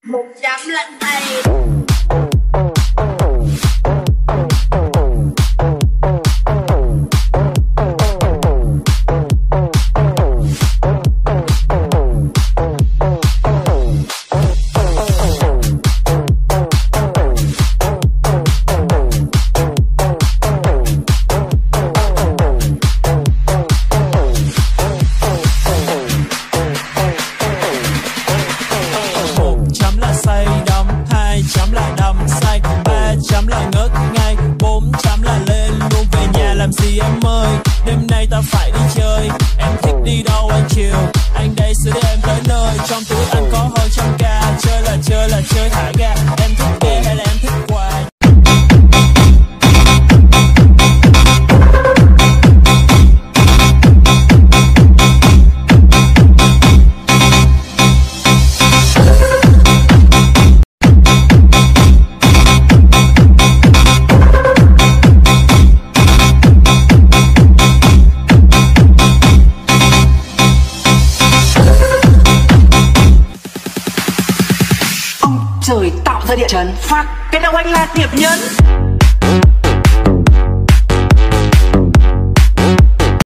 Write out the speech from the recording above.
100 lên tay. Gì em ơi, đêm nay ta phải đi chơi. Em thích đi đâu anh chiều, anh đây sẽ đưa em tới nơi. Trong túi anh có hơn 100k, chơi là chơi thả ga. Em thích ghê hay là em thích quà? Trời tạo ra địa chấn, phát cái đầu anh là điệp nhân.